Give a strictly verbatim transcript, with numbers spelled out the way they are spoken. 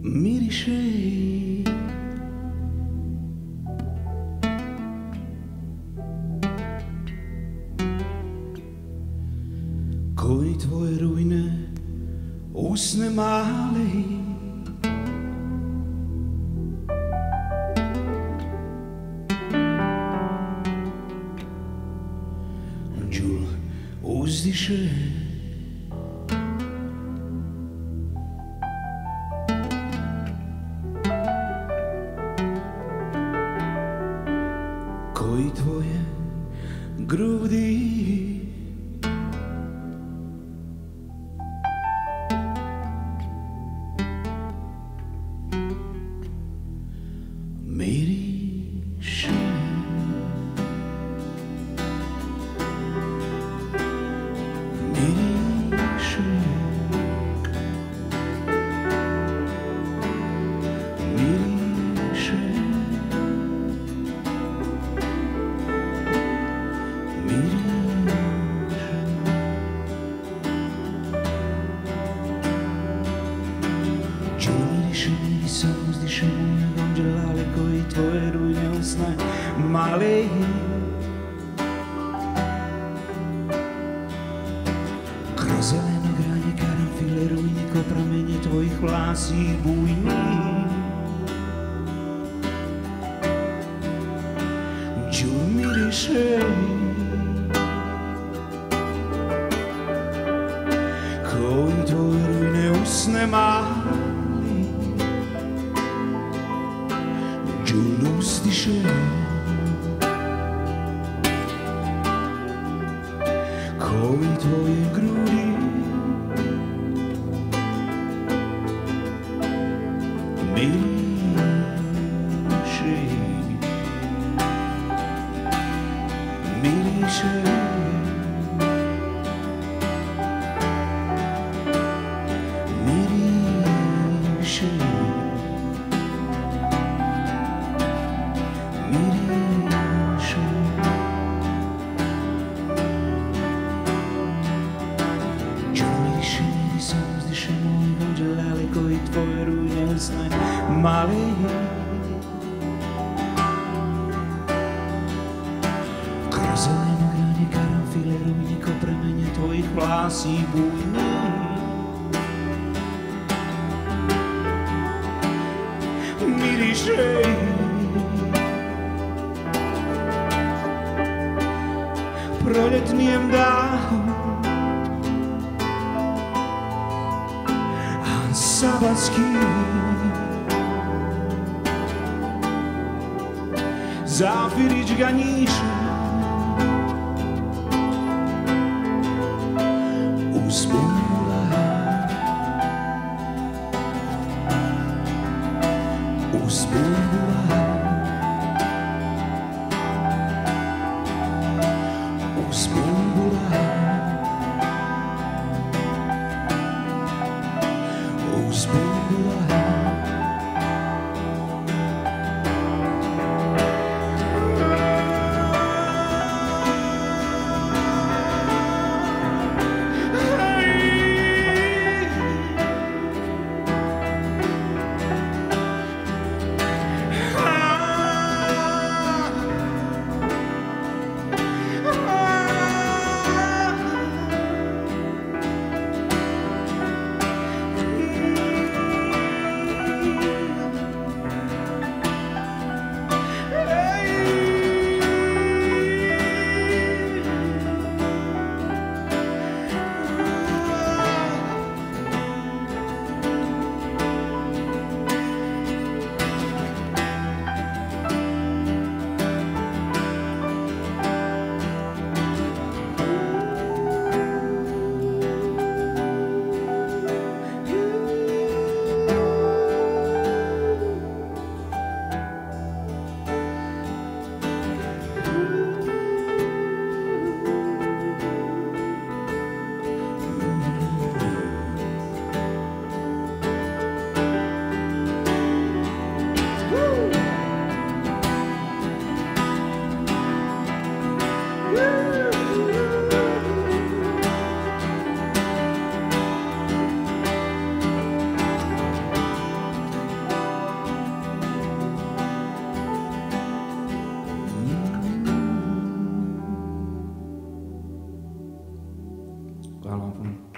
mirišej. Koji tvoje rujne usne male, đul uzdiše. Koji tvoje grudi miriše. Miriše. Miriše. Miriše, uzdiše moje gonđelale koji tvoje rujne usne male. Kroz zelene granje karanfile rujne ko pramenje tvojih vlasi bujni. Đul miriše koji tvoje rujne usne male. Đul uzdiše koji tvoje grudi miriše. Miriše. Miriše. Miriše. Đul miriše, miriše, uzdiše moje gonđelale koji tvoje rujne usne male. Kroz zelene granje karanfile rujne ko pramenje tvojih vlasi bujni. Miriše. Proljetnijem dahom sabatski zafirić ganiše uzbunila. Uzbunila. Uzbunila. Uzbunila. hlavou.